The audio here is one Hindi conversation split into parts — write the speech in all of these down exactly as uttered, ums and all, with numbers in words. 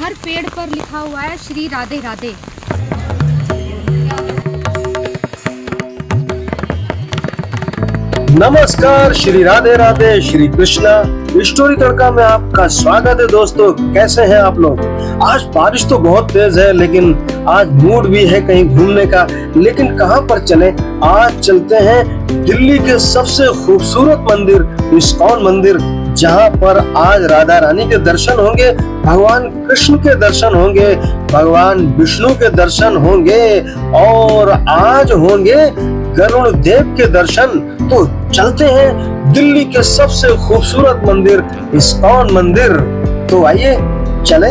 हर पेड़ पर लिखा हुआ है श्री राधे राधे। नमस्कार, श्री राधे राधे, श्री कृष्णा। स्टोरी तड़का में आपका स्वागत है। दोस्तों, कैसे हैं आप लोग? आज बारिश तो बहुत तेज है, लेकिन आज मूड भी है कहीं घूमने का। लेकिन कहां पर चले? आज चलते हैं दिल्ली के सबसे खूबसूरत मंदिर इस्कॉन मंदिर, जहां पर आज राधा रानी के दर्शन होंगे, भगवान कृष्ण के दर्शन होंगे, भगवान विष्णु के दर्शन होंगे और आज होंगे गरुड़ देव के दर्शन। तो चलते हैं दिल्ली के सबसे खूबसूरत मंदिर इस्कॉन मंदिर। तो आइए चले।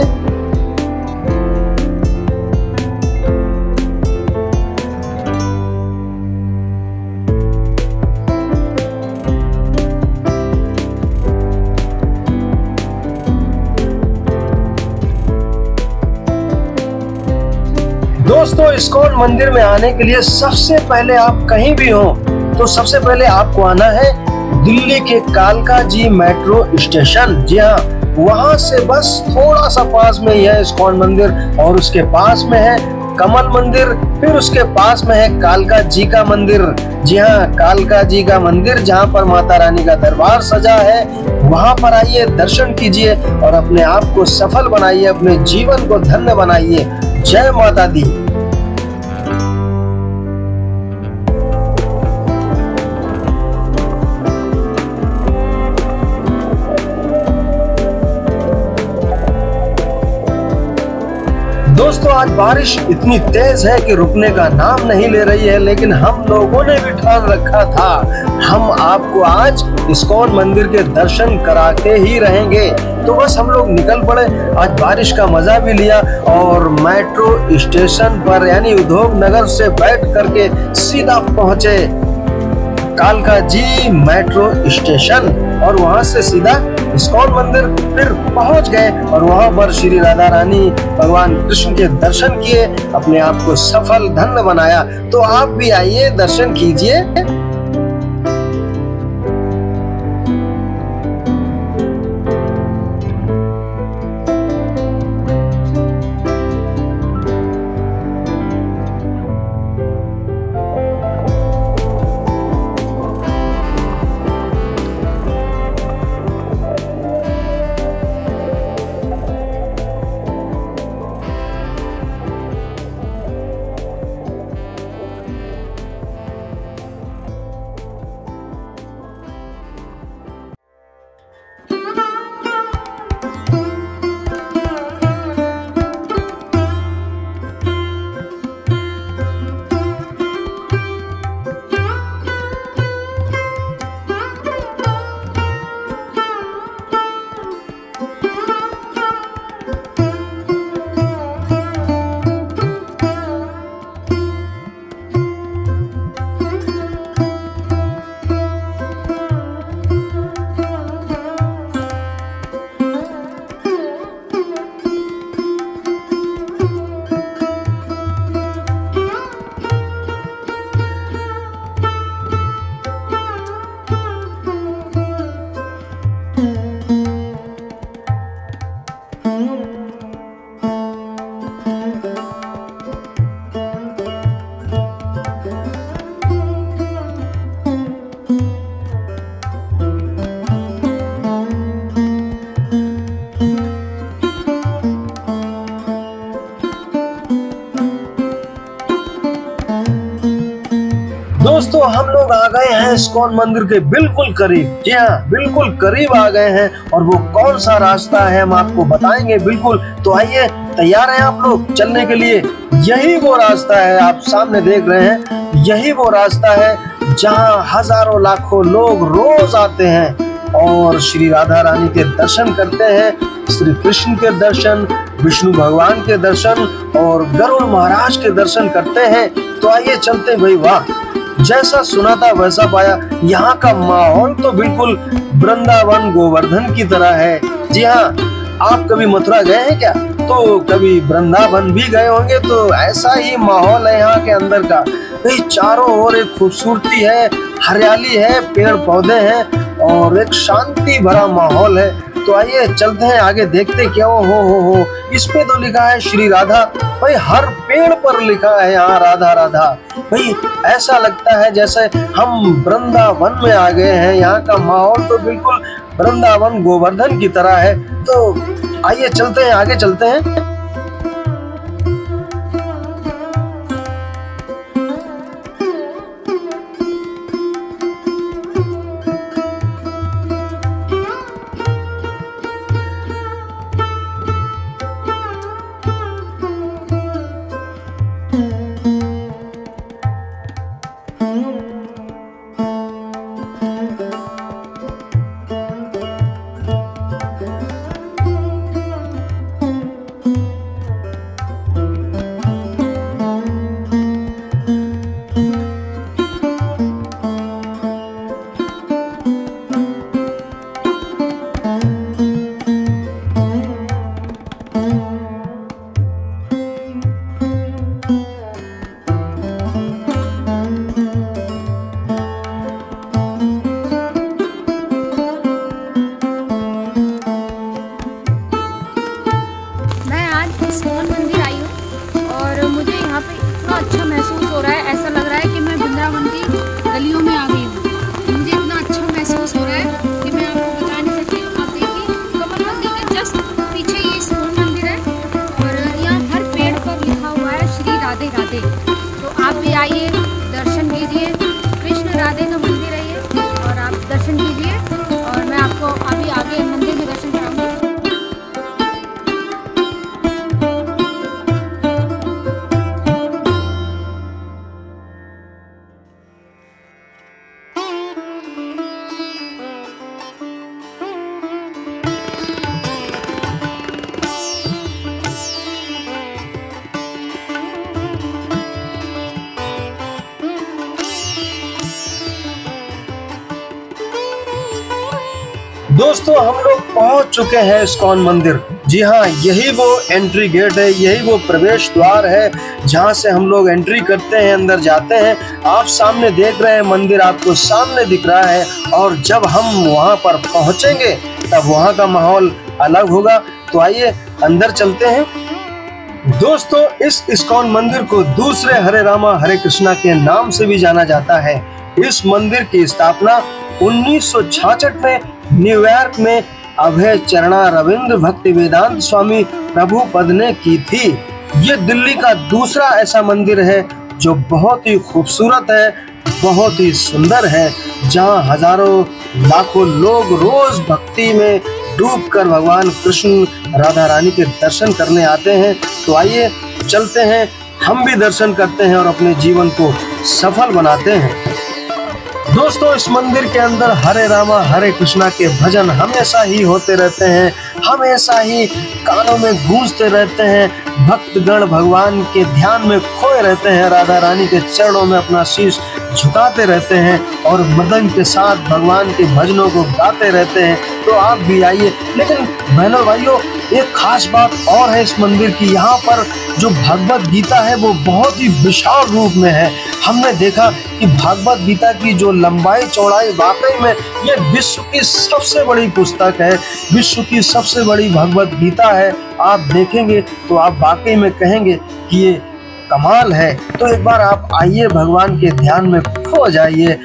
दोस्तों, इस्कॉन मंदिर में आने के लिए सबसे पहले आप कहीं भी हो तो सबसे पहले आपको आना है दिल्ली के कालका जी मेट्रो स्टेशन। जी हाँ, वहां से बस थोड़ा सा पास में ही है इस्कॉन मंदिर और उसके पास में है कमल मंदिर, फिर उसके पास में है कालका जी का मंदिर। जी हाँ, कालका जी का मंदिर जहाँ पर माता रानी का दरबार सजा है, वहां पर आइए, दर्शन कीजिए और अपने आप को सफल बनाइए, अपने जीवन को धन्य बनाइए। जय माता दी। दोस्तों, आज बारिश इतनी तेज है कि रुकने का नाम नहीं ले रही है, लेकिन हम लोगों ने भी ठान रखा था, हम आपको आज इस्कॉन मंदिर के दर्शन करा के ही रहेंगे। तो बस हम लोग निकल पड़े। आज बारिश का मजा भी लिया और मेट्रो स्टेशन पर यानी उद्योग नगर से बैठ करके सीधा पहुंचे कालका जी मेट्रो स्टेशन और वहां से सीधा इस्कॉन मंदिर फिर पहुंच गए और वहां पर श्री राधा रानी भगवान कृष्ण के दर्शन किए, अपने आप को सफल धन्य बनाया। तो आप भी आइए, दर्शन कीजिए। दोस्तों, हम लोग आ गए हैं इस्कॉन मंदिर के बिल्कुल करीब। जी हाँ, बिल्कुल करीब आ गए हैं और वो कौन सा रास्ता है हम आपको बताएंगे बिल्कुल। तो आइए, तैयार हैं आप लोग चलने के लिए? यही वो रास्ता है, आप सामने देख रहे हैं, यही वो रास्ता है जहाँ हजारों लाखों लोग रोज आते हैं और श्री राधा रानी के दर्शन करते हैं, श्री कृष्ण के दर्शन, विष्णु भगवान के दर्शन और गरुड़ महाराज के दर्शन करते हैं। तो आइए चलते हैं भाई। वाह, जैसा सुना था वैसा पाया। यहाँ का माहौल तो बिल्कुल वृंदावन गोवर्धन की तरह है। जी हाँ, आप कभी मथुरा गए हैं क्या? तो कभी वृंदावन भी गए होंगे। तो ऐसा ही माहौल है यहाँ के अंदर का। भाई चारों ओर एक खूबसूरती है, हरियाली है, पेड़ पौधे हैं और एक शांति भरा माहौल है। तो आइए चलते हैं आगे, देखते क्या हो हो हो हो इस पे तो लिखा है श्री राधा। भाई हर पेड़ पर लिखा है यहाँ राधा राधा। भाई ऐसा लगता है जैसे हम वृंदावन में आ गए हैं। यहाँ का माहौल तो बिल्कुल वृंदावन गोवर्धन की तरह है। तो आइए चलते हैं आगे, चलते हैं। इस्कॉन मंदिर आई हूँ और मुझे यहाँ पे इतना अच्छा महसूस हो रहा है, ऐसा लग रहा है कि मैं वृंदावन की गलियों में आ गई हूँ। मुझे इतना अच्छा महसूस हो रहा है कि मैं आपको बता नहीं सकती हूँ। आप देखिए कमल मंदिर के जस्ट पीछे ये इस्कॉन मंदिर है और यहाँ हर पेड़ पर लिखा हुआ है श्री राधे राधे। तो आप भी आइए, दर्शन कीजिए। कृष्ण राधे का मंदिर है ये और आप दर्शन कीजिए और मैं आपको अभी आगे मंदिर में दर्शन कराऊंगी। दोस्तों हम लोग पहुंच चुके हैं इस्कॉन मंदिर। जी हाँ, यही वो एंट्री गेट है, यही वो प्रवेश द्वार है जहां से हम लोग एंट्री करते हैं, अंदर जाते हैं। आप सामने देख रहे हैं मंदिर, आपको सामने दिख रहा है और जब हम वहां पर पहुंचेंगे तब वहां का माहौल अलग होगा। तो आइए अंदर चलते हैं। दोस्तों इस इस्कॉन मंदिर को दूसरे हरे रामा हरे कृष्णा के नाम से भी जाना जाता है। इस मंदिर की स्थापना उन्नीस सौ छियासठ में न्यूयॉर्क में अभय चरणा रविंद्र भक्ति वेदांत स्वामी प्रभुपद ने की थी। ये दिल्ली का दूसरा ऐसा मंदिर है जो बहुत ही खूबसूरत है, बहुत ही सुंदर है, जहां हजारों लाखों लोग रोज भक्ति में डूबकर भगवान कृष्ण राधा रानी के दर्शन करने आते हैं। तो आइए चलते हैं, हम भी दर्शन करते हैं और अपने जीवन को सफल बनाते हैं। दोस्तों इस मंदिर के अंदर हरे रामा हरे कृष्णा के भजन हमेशा ही होते रहते हैं, हमेशा ही कानों में गूंजते रहते हैं। भक्तगण भगवान के ध्यान में खोए रहते हैं, राधा रानी के चरणों में अपना शीश झुकाते रहते हैं और मदन के साथ भगवान के भजनों को गाते रहते हैं। तो आप भी आइए। लेकिन बहनों भाइयों, एक खास बात और है इस मंदिर की, यहाँ पर जो भगवत गीता है वो बहुत ही विशाल रूप में है। हमने देखा कि भगवत गीता की जो लंबाई चौड़ाई वाकई में ये विश्व की सबसे बड़ी पुस्तक है, विश्व की सबसे बड़ी भगवत गीता है। आप देखेंगे तो आप वाकई में कहेंगे कि ये कमाल है। तो एक बार आप आइए, भगवान के ध्यान में खो जाइए।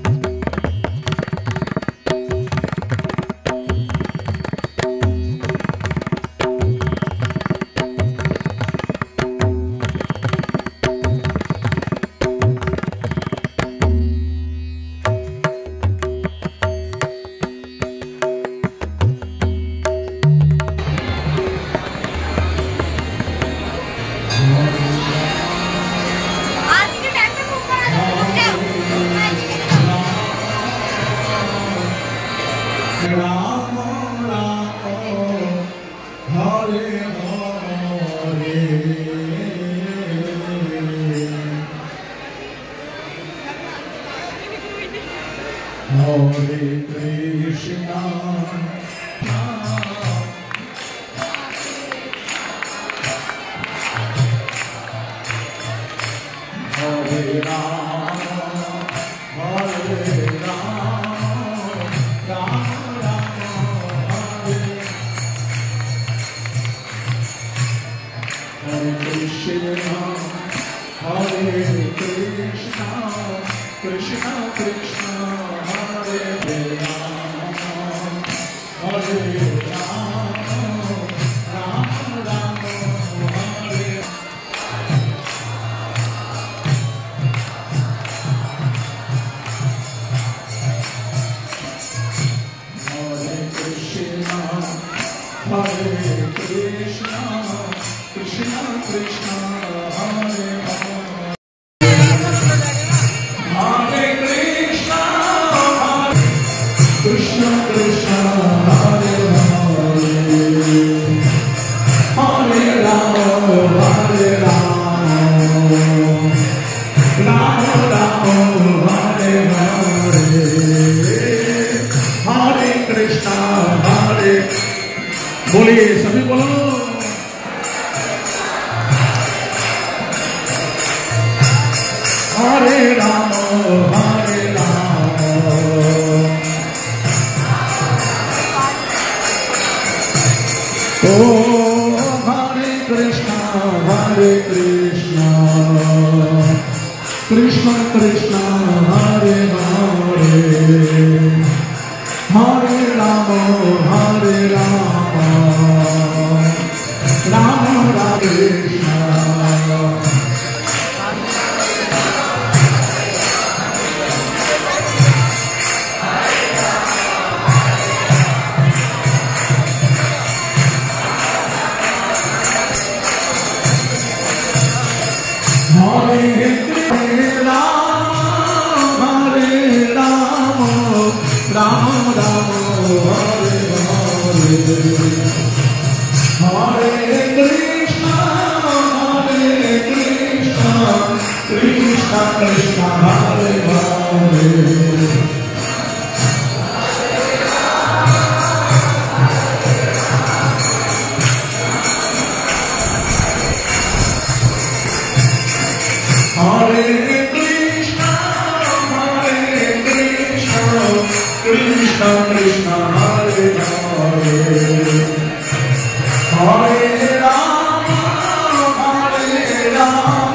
Hare Krishna, Hare Rama, Hare Rama, Rama Rama, Hare Hare Krishna, Krishna Krishna, Hare Hare, Hare Krishna, Krishna Krishna, Hare Hare, Hare Rama, Hare Rama, Rama Rama, Hare Hare, Hare Krishna, Hare, बोलिए सभी बोलो, हरे राम हरे राम, ओ हरे कृष्णा हरे कृष्णा, कृष्ण कृष्ण हरे हरे, हरे राम हरे राम, राम राम कृष्ण, हरे राम हरे राम, राम राम हरे हरे, हरे कृष्णा हरे कृष्णा, कृष्णा कृष्णा हरे हरे, हरे कृष्णा हरे कृष्णा, कृष्णा कृष्णा हरे हरे, हरे राम हरे राम,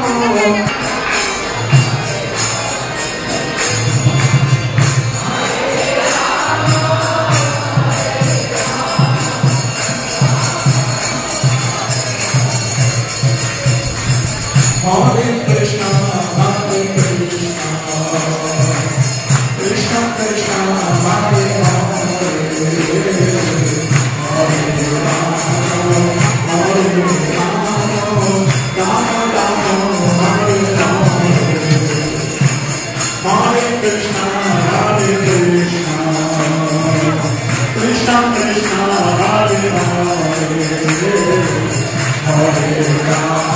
हरे कृष्णा हरे कृष्णा, कृष्णा कृष्णा हरे हरे, हरे राम हरे राम, राम राम हरे हरे, हरे कृष्णा हरे कृष्णा, कृष्णा कृष्णा हरे हरे, हरे Ram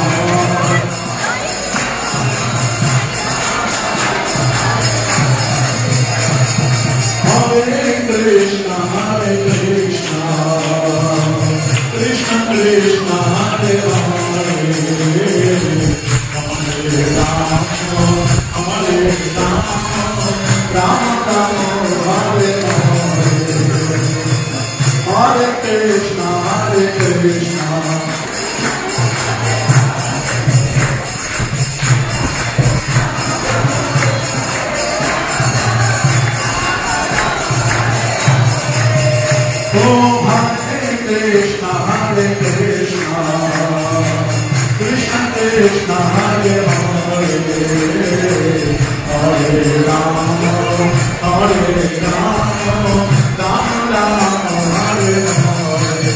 Hare Krishna, Hare Krishna, Krishna Krishna, Hare Hare, Hare Rama, Hare Rama, Rama Rama, Hare Hare, Hare Krishna, Hare Krishna. Oh, Hare Krishna, Hare Krishna, Krishna Krishna, Hare Hare, Hare Rama, Hare Rama, Rama Rama, Hare Hare.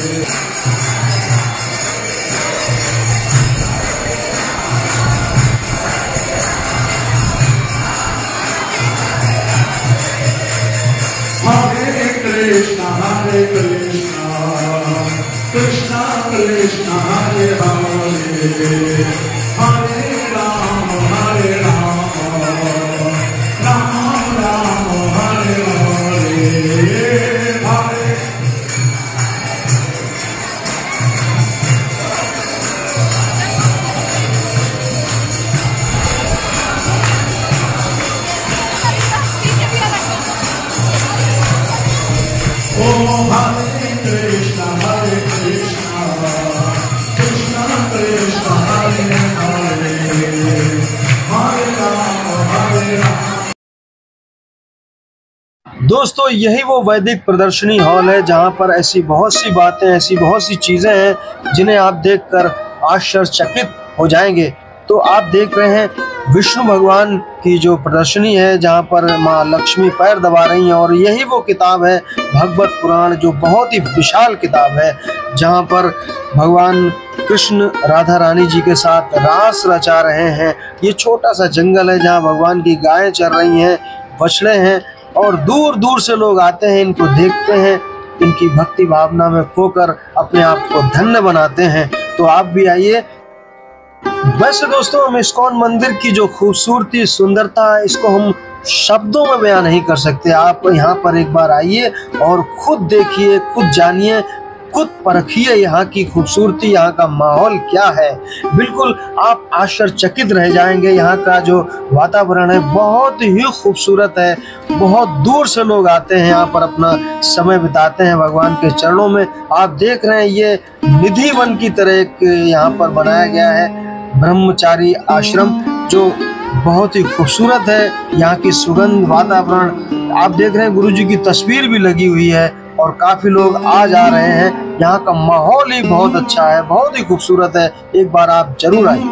Hare Krishna, Hare Krishna, Krishna Krishna, Hare Hare, Hare Rama, Hare Rama, Rama Rama, Hare Hare, Hare. Oh, Hare Krishna, Hare Krishna, Krishna Krishna, Hare Hare, Hare Rama, Hare Rama. दोस्तों यही वो वैदिक प्रदर्शनी हॉल है जहां पर ऐसी बहुत सी बातें, ऐसी बहुत सी चीजें हैं जिन्हें आप देखकर आश्चर्यचकित हो जाएंगे। तो आप देख रहे हैं विष्णु भगवान की जो प्रदर्शनी है, जहाँ पर माँ लक्ष्मी पैर दबा रही हैं। और यही वो किताब है भगवत पुराण, जो बहुत ही विशाल किताब है, जहाँ पर भगवान कृष्ण राधा रानी जी के साथ रास रचा रहे हैं। ये छोटा सा जंगल है जहाँ भगवान की गायें चर रही हैं, बछड़े हैं, और दूर दूर से लोग आते हैं, इनको देखते हैं, इनकी भक्ति भावना में खोकर अपने आप को धन्य बनाते हैं। तो आप भी आइए। वैसे दोस्तों, हम इस्कॉन मंदिर की जो खूबसूरती, सुंदरता है, इसको हम शब्दों में बयां नहीं कर सकते। आप यहाँ पर एक बार आइए और खुद देखिए, खुद जानिए, खुद परखिए यहाँ की खूबसूरती, यहाँ का माहौल क्या है। बिल्कुल आप आश्चर्यचकित रह जाएंगे। यहाँ का जो वातावरण है बहुत ही खूबसूरत है। बहुत दूर से लोग आते हैं, यहाँ पर अपना समय बिताते हैं भगवान के चरणों में। आप देख रहे हैं ये निधि वन की तरह एक यहाँ पर बनाया गया है ब्रह्मचारी आश्रम, जो बहुत ही खूबसूरत है। यहाँ की सुगंध, वातावरण आप देख रहे हैं। गुरु जी की तस्वीर भी लगी हुई है और काफी लोग आ जा रहे हैं। यहाँ का माहौल ही बहुत अच्छा है, बहुत ही खूबसूरत है। एक बार आप जरूर आइए।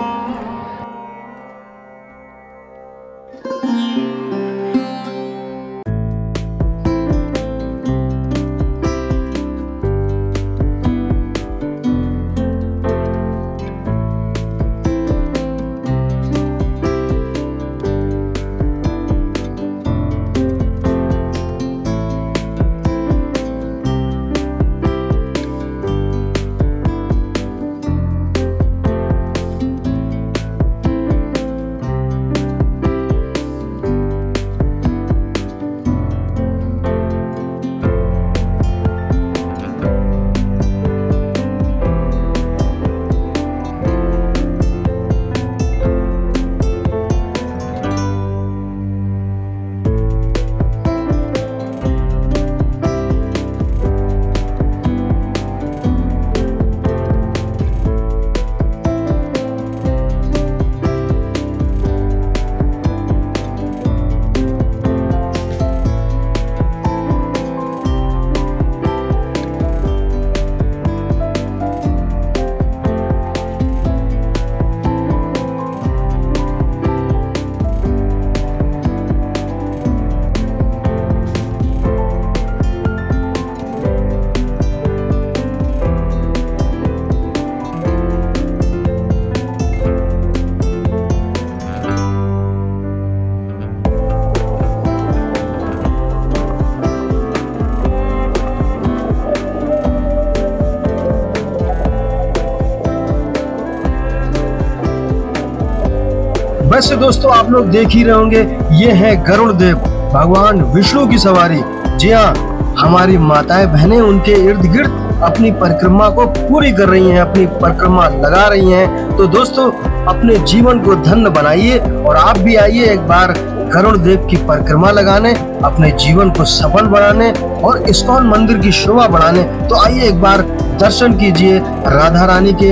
वैसे दोस्तों, आप लोग देख ही रहे होंगे, ये है गरुड़ देव, भगवान विष्णु की सवारी। जी हाँ, हमारी माताएं बहनें उनके इर्द गिर्द अपनी परिक्रमा को पूरी कर रही हैं, अपनी परिक्रमा लगा रही हैं। तो दोस्तों, अपने जीवन को धन्य बनाइए और आप भी आइए एक बार गरुड़ देव की परिक्रमा लगाने, अपने जीवन को सफल बनाने और इस्कॉन मंदिर की शोभा बढ़ाने। तो आइए एक बार दर्शन कीजिए राधा रानी के,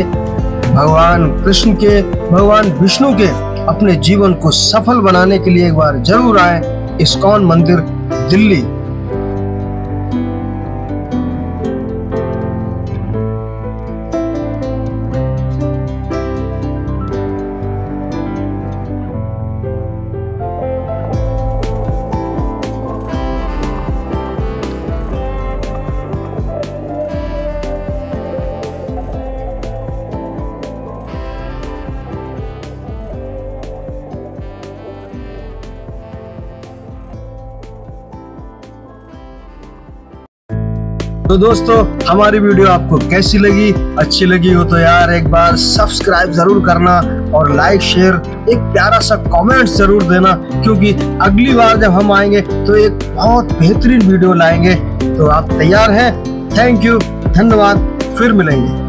भगवान कृष्ण के, भगवान विष्णु के। अपने जीवन को सफल बनाने के लिए एक बार जरूर आए इस्कॉन मंदिर दिल्ली। तो दोस्तों, हमारी वीडियो आपको कैसी लगी? अच्छी लगी हो तो यार एक बार सब्सक्राइब जरूर करना और लाइक शेयर, एक प्यारा सा कमेंट जरूर देना, क्योंकि अगली बार जब हम आएंगे तो एक बहुत बेहतरीन वीडियो लाएंगे। तो आप तैयार हैं? थैंक यू, धन्यवाद, फिर मिलेंगे।